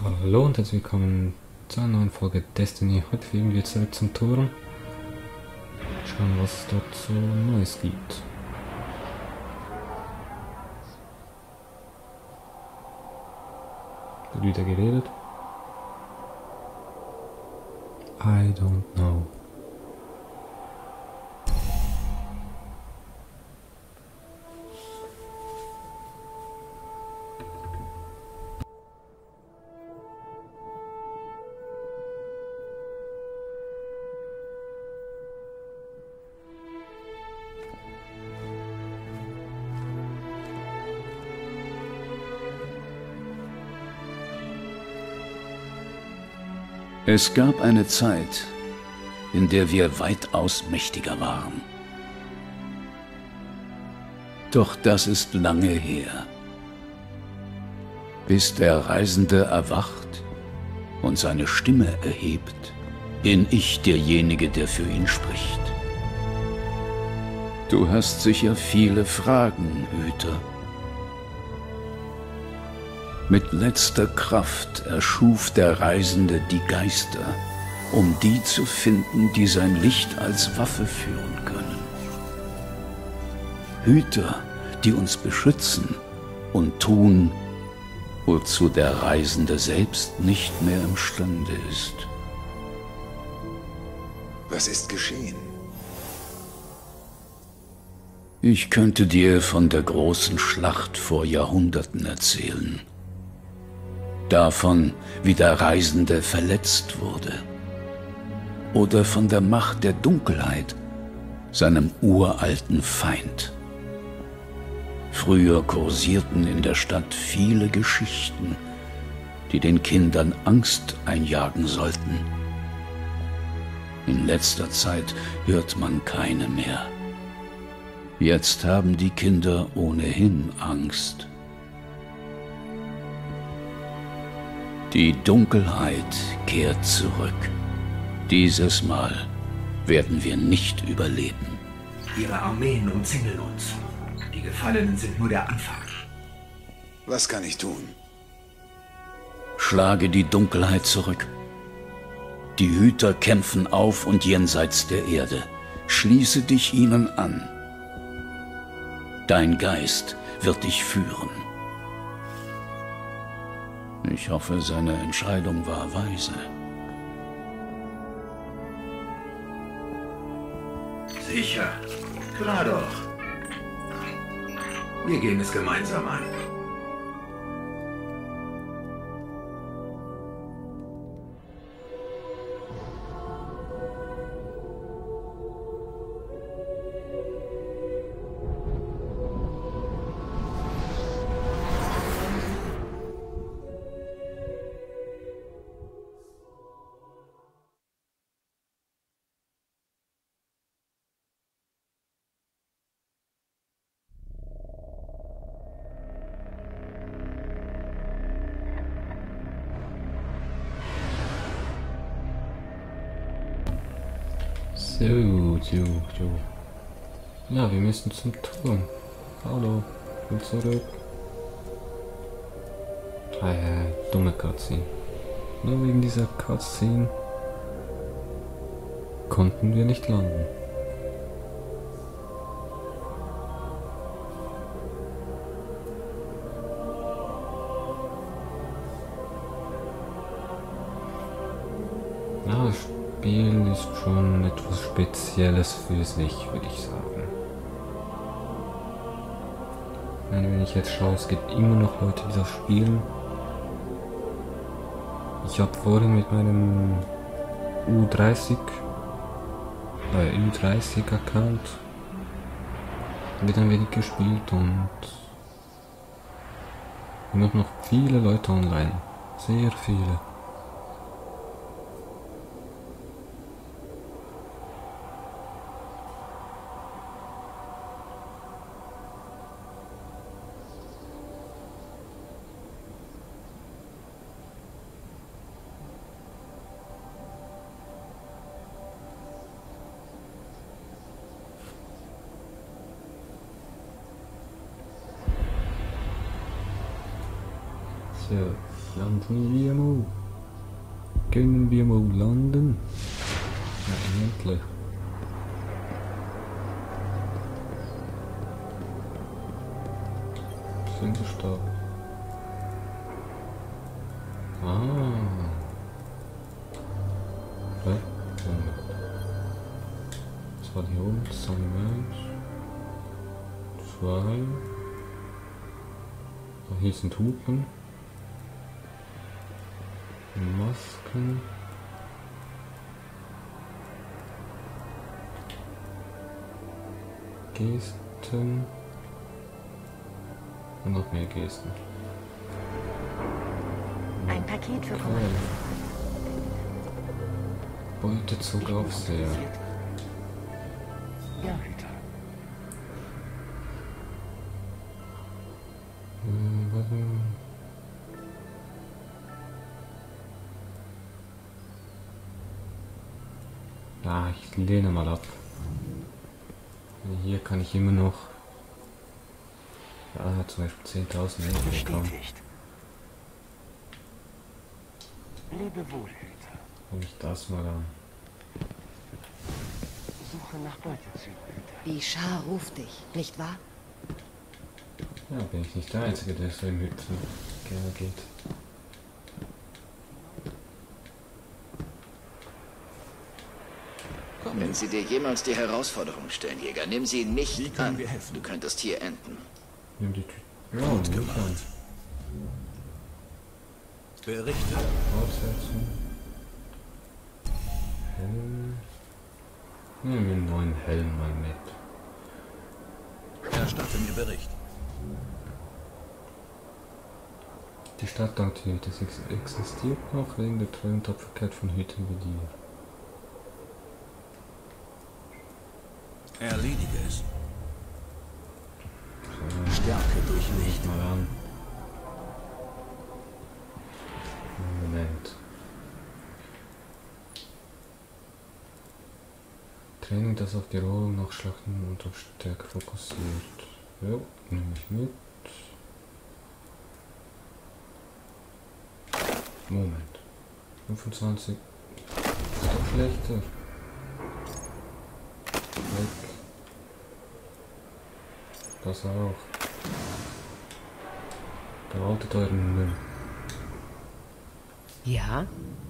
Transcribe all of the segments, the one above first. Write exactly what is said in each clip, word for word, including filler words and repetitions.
Hallo und herzlich willkommen zu einer neuen Folge Destiny. Heute fliegen wir zurück zum Turm. Schauen, was es dort so Neues gibt. Wird wieder geredet? I don't know. Es gab eine Zeit, in der wir weitaus mächtiger waren. Doch das ist lange her. Bis der Reisende erwacht und seine Stimme erhebt, bin ich derjenige, der für ihn spricht. Du hast sicher viele Fragen, Hüter. Mit letzter Kraft erschuf der Reisende die Geister, um die zu finden, die sein Licht als Waffe führen können. Hüter, die uns beschützen und tun, wozu der Reisende selbst nicht mehr imstande ist. Was ist geschehen? Ich könnte dir von der großen Schlacht vor Jahrhunderten erzählen. Davon, wie der Reisende verletzt wurde. Oder von der Macht der Dunkelheit, seinem uralten Feind. Früher kursierten in der Stadt viele Geschichten, die den Kindern Angst einjagen sollten. In letzter Zeit hört man keine mehr. Jetzt haben die Kinder ohnehin Angst. Die Dunkelheit kehrt zurück. Dieses Mal werden wir nicht überleben. Ihre Armeen umzingeln uns. Die Gefallenen sind nur der Anfang. Was kann ich tun? Schlage die Dunkelheit zurück. Die Hüter kämpfen auf und jenseits der Erde. Schließe dich ihnen an. Dein Geist wird dich führen. Ich hoffe, seine Entscheidung war weise. Sicher. Klar doch. Wir gehen es gemeinsam an. So, so, so. Ja, wir müssen zum Turm. Hallo, komm zurück. Ah ja, dumme Cutscene. Nur wegen dieser Cutscene konnten wir nicht landen. Ja, das Spiel ist schon etwas Spezielles für sich, würde ich sagen. Wenn ich jetzt schaue, es gibt immer noch Leute, die das spielen. Ich habe vorhin mit meinem U dreißig, äh, U dreißig Account wieder ein wenig gespielt und immer noch viele Leute online. Sehr viele. So. Landen wir mal. Können wir mal landen? Ja, endlich. Sind wir stark? Ah. Ja, das war die oben, das haben wir eins. Zwei. Ah, hier sind Hupen. Masken. Gesten. Und noch mehr Gesten. Ein Paket für Kommando. Beutezug Aufseher. Ja, Hüter. Hm, warte. Ah, ich lehne mal ab. Hier kann ich immer noch. Ah, zum Beispiel zehntausend bekommen. Bestätigt. Lebe wohl, Hüter. Fange ich das mal an. Suche nach Beutezügen, Hüter. Die Schar ruft dich, nicht wahr? Ja, bin ich nicht der Einzige, der so im Hüpfen gerne geht. Wenn sie dir jemals die Herausforderung stellen, Jäger, nimm sie nicht Wie können an. wir helfen? Du könntest hier enden. Nimm die Tüte. Ja, Gut nicht gemacht. an. Berichte. Fortsetzen. Helm. Nehmen wir einen neuen Helm mal mit. Erstatte mir Bericht. Die Stadtaktivität ex existiert noch wegen der treuen Tapferkeit von Hütern wie dir. Erledige es. So, Stärke durch Licht. mal an. Moment. Training, das auf die Rolle nach Schlachten und auf Stärke fokussiert. Jo, nehme ich mit. Moment. fünfundzwanzig. Ist doch schlechter. Weg. Das auch. Behaltet euren Müll. Ja?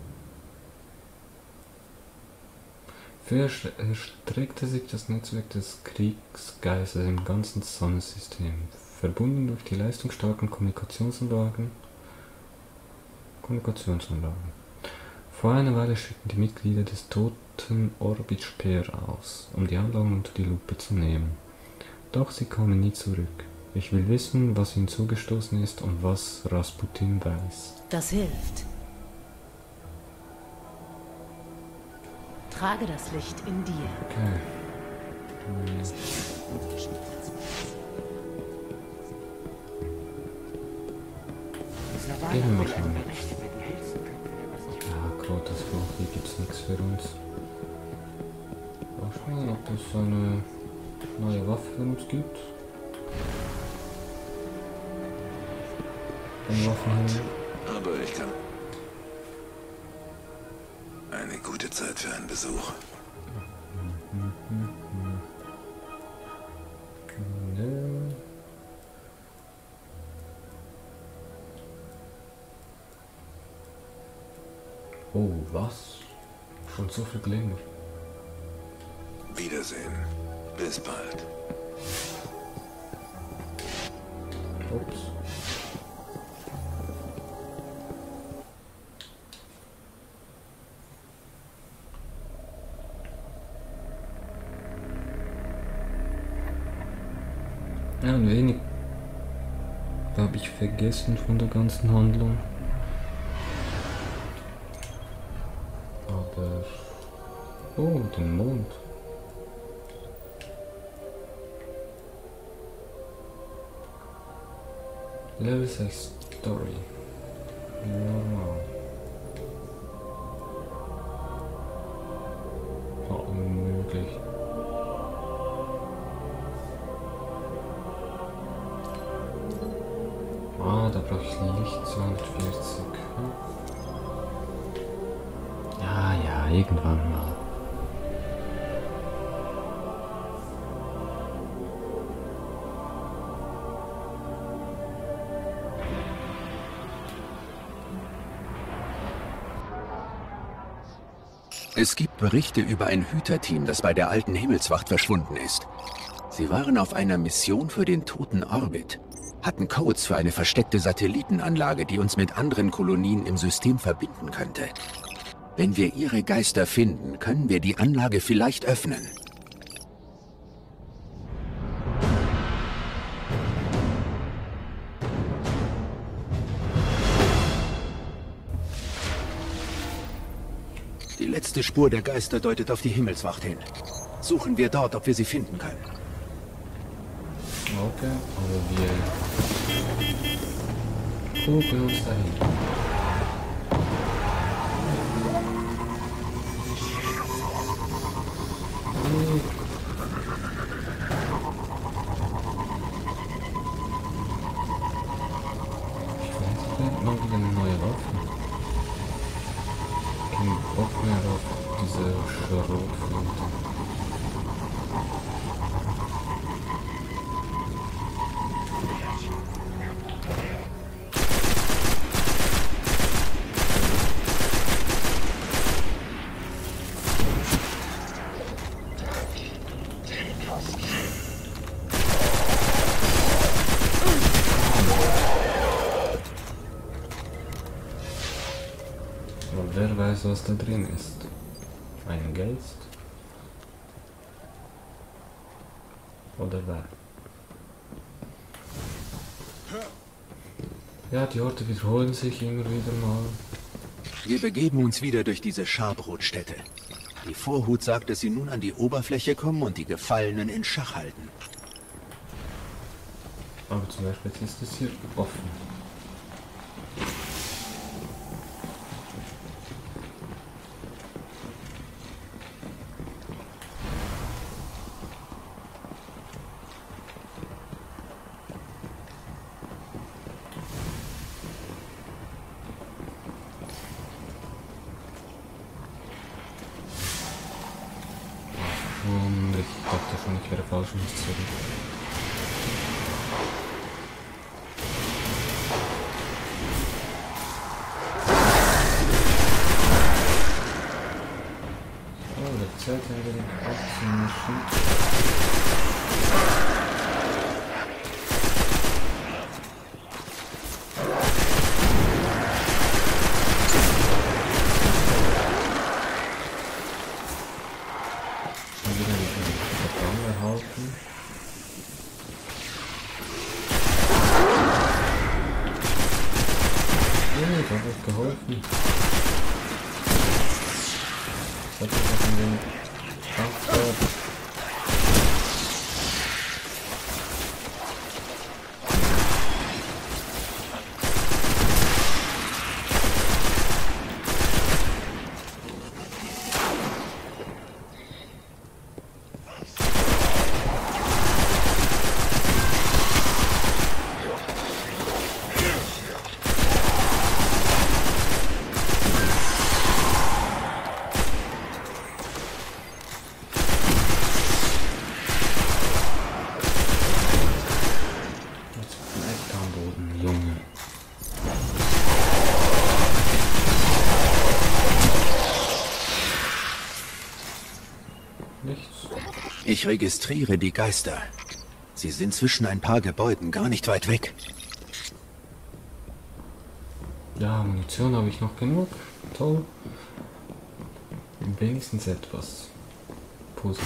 Früher erstreckte sich das Netzwerk des Kriegsgeistes im ganzen Sonnensystem, verbunden durch die leistungsstarken Kommunikationsanlagen. Kommunikationsanlagen. Vor einer Weile schickten die Mitglieder des Toten Orbit Speer aus, um die Anlagen unter die Lupe zu nehmen. Doch sie kamen nie zurück. Ich will wissen, was ihnen zugestoßen ist und was Rasputin weiß. Das hilft. Trage das Licht in dir. Okay. Gehen wir mal schauen. Ja, Krotas Fluch, hier gibt's nichts für uns. Mal schauen, ob es eine neue Waffe für uns gibt. Ein Waffenhändler. Aber ich kann... Eine gute Zeit für einen Besuch. Ne. Oh, was? Schon so viel Glimmer. Wiedersehen. Bis bald. Ups. Ja, ein wenig habe ich vergessen von der ganzen Handlung. Aber... Oh, den Mond. Level sechs Story. Normal. Oh, unmöglich. Ah, da brauche ich Licht. zweihundertvierzig. Ja, ja, irgendwann mal. Es gibt Berichte über ein Hüterteam, das bei der alten Himmelswacht verschwunden ist. Sie waren auf einer Mission für den toten Orbit, hatten Codes für eine versteckte Satellitenanlage, die uns mit anderen Kolonien im System verbinden könnte. Wenn wir ihre Geister finden, können wir die Anlage vielleicht öffnen. Die letzte Spur der Geister deutet auf die Himmelswacht hin. Suchen wir dort, ob wir sie finden können. Okay, aber wir gucken uns dahin. Ich will mal wieder eine neue Waffe. Kein Bock mehr auf diese Schrotflinte. Aber wer weiß, was da drin ist? Ein Geist? Oder wer? Ja, die Orte wiederholen sich immer wieder mal. Wir begeben uns wieder durch diese Scharbrotstätte. Die Vorhut sagt, dass sie nun an die Oberfläche kommen und die Gefallenen in Schach halten. Aber zum Beispiel ist es hier offen. Und ich dachte schon, ich wäre falsch und nicht zurück. Oh, der Zeit haben wir den abzumischen. Das hat euch geholfen. Das hat euch in den Kampf. Ich registriere die Geister. Sie sind zwischen ein paar Gebäuden gar nicht weit weg. Ja, Munition habe ich noch genug. Toll. Wenigstens etwas Positives.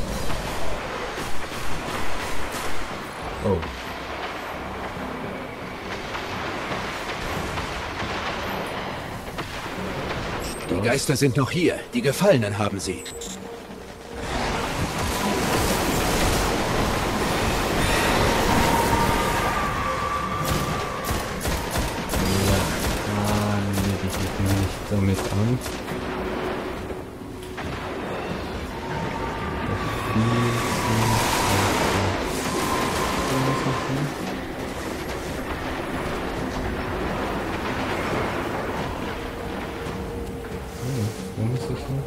Oh. Die Geister sind noch hier. Die Gefallenen haben sie. Damit an. sichern.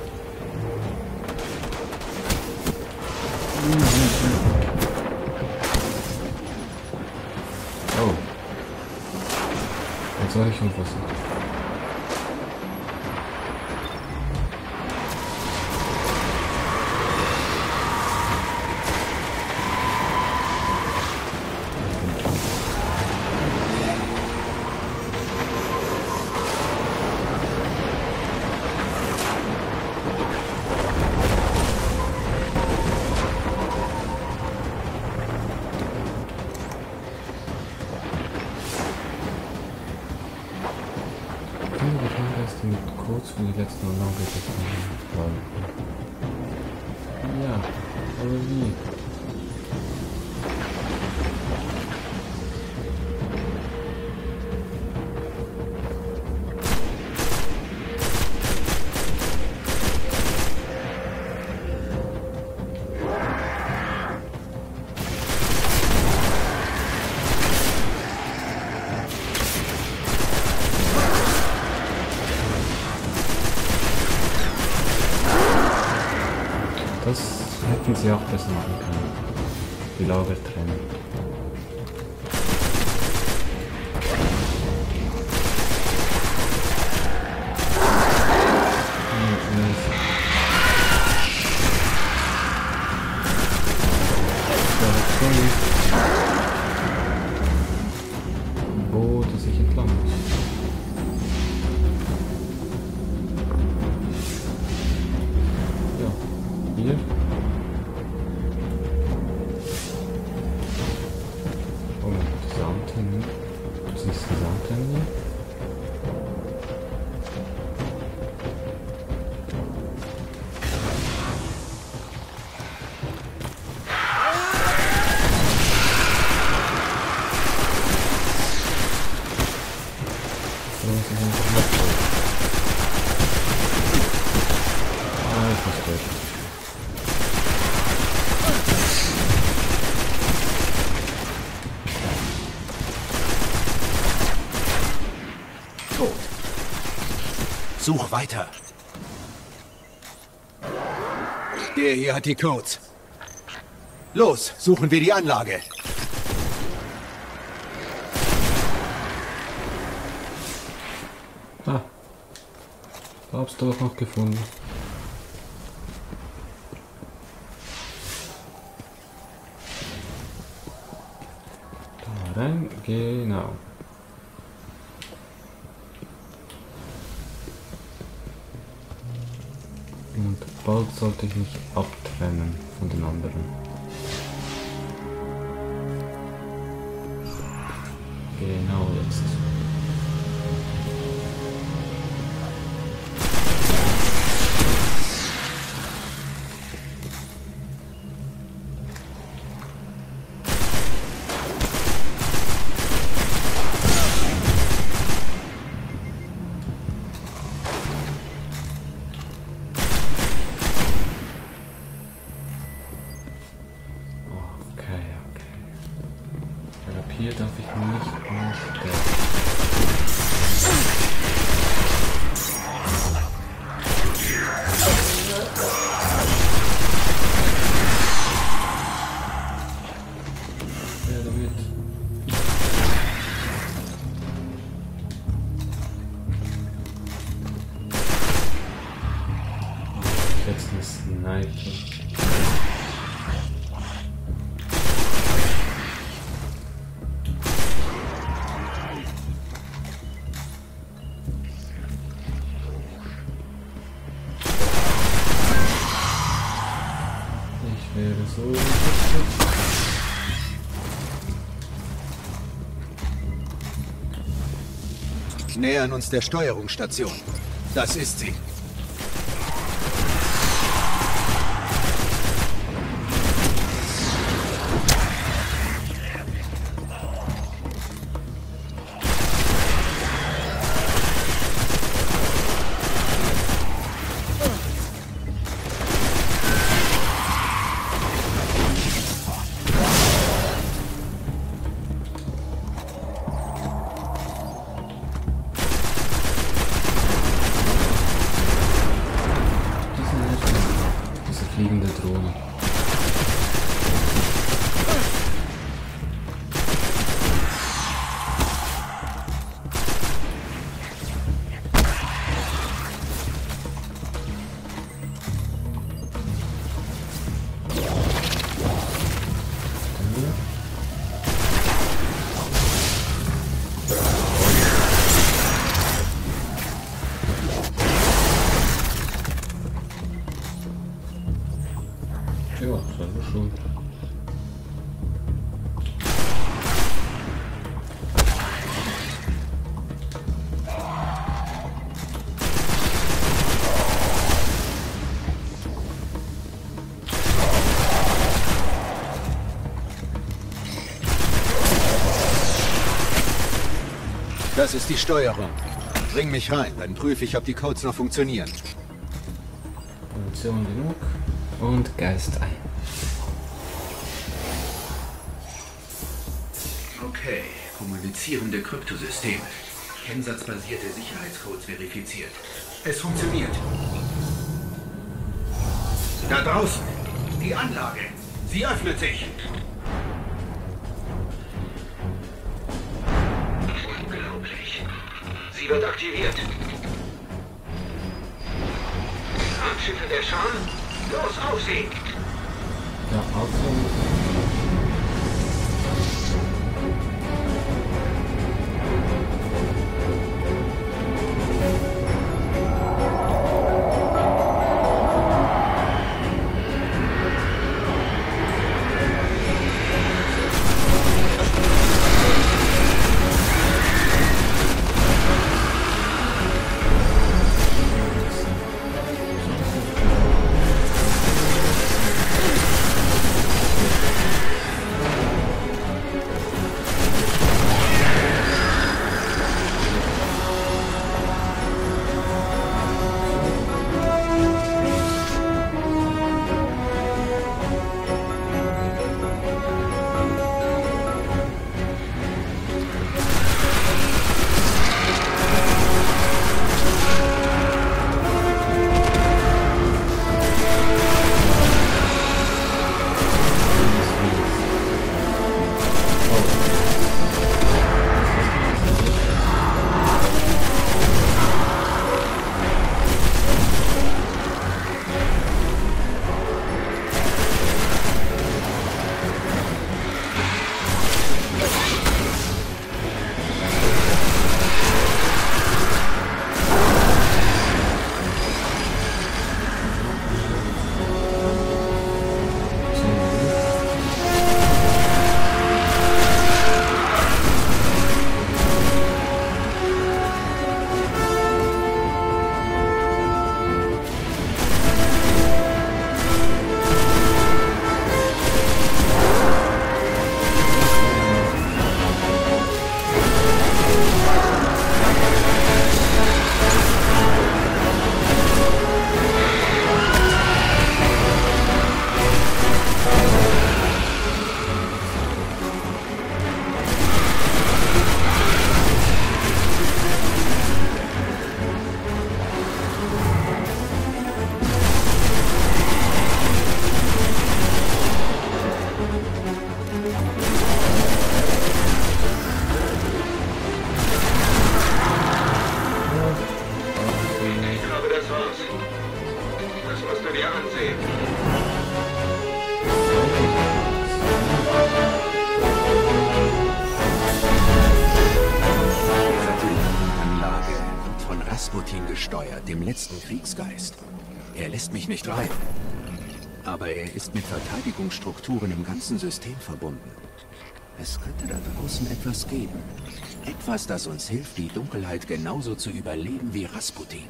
Oh. Jetzt soll ich umfassen. Kurz für die letzten Anlage gefunden. Ja, aber wie? Das hätten sie auch besser machen können. Die Lager trennen. Wo das sich entlang muss. Hier. Oh, diese Antennen. Das ist diese Antennen hier. Ah, ich muss durch. Such weiter. Der hier hat die Codes. Los, suchen wir die Anlage. Ah. Da hab's doch noch gefunden. Da rein, genau. Und bald sollte ich mich abtrennen von den anderen. Genau jetzt. Hier darf ich nicht mehr sterben. Ja, da wird. Jetzt ein Sniper. Wäre so. Nähern uns der Steuerungsstation. Das ist sie. schon. Das ist die Steuerung. Bring mich rein, dann prüfe ich, ob die Codes noch funktionieren. Munition genug und Geist ein. Okay, kommunizierende Kryptosysteme. Kennsatzbasierte Sicherheitscodes verifiziert. Es funktioniert. Da draußen, die Anlage. Sie öffnet sich. Unglaublich. Sie wird aktiviert. Raumschiffe der Schar, los auf sie! Ja, aufsehen. Gesteuert, dem letzten Kriegsgeist. Er lässt mich nicht rein. Aber er ist mit Verteidigungsstrukturen im ganzen System verbunden. Es könnte da draußen etwas geben. Etwas, das uns hilft, die Dunkelheit genauso zu überleben wie Rasputin.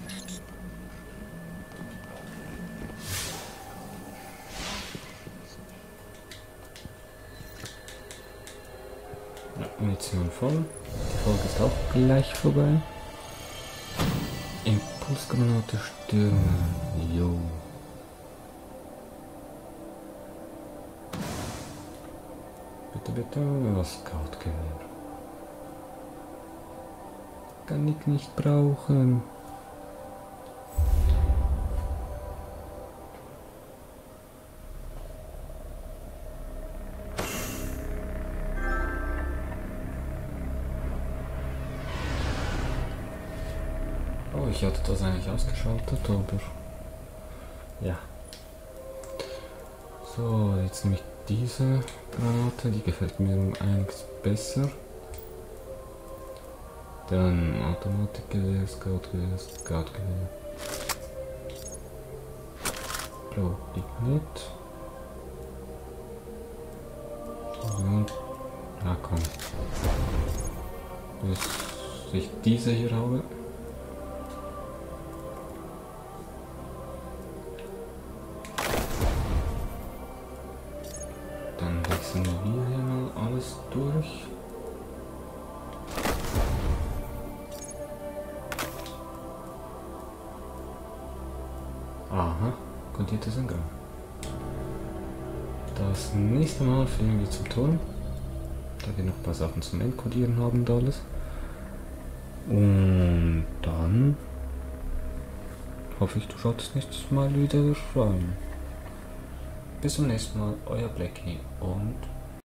Ja, Munition voll. Die Folge ist auch gleich vorbei. Impulsgranate stürmen. Jo. Bitte, bitte, was Scoutgewehr. Kann ich nicht brauchen. Oh, ich hatte das eigentlich ausgeschaltet, aber ja. So, jetzt nehme ich diese Granate, die gefällt mir um einiges besser. Dann Automatikgewehr, Scoutgewehr, Scoutgewehr. Pro Ignit. Und, na komm. Bis ich diese hier habe. Dann wechseln wir hier mal alles durch. Aha, kodiertes Engramm. Das nächste Mal fliegen wir zum Turm, da wir noch ein paar Sachen zum Entkodieren haben und alles. Und dann hoffe ich, du schaust nächstes Mal wieder rein. Bis zum nächsten Mal, euer Blackie und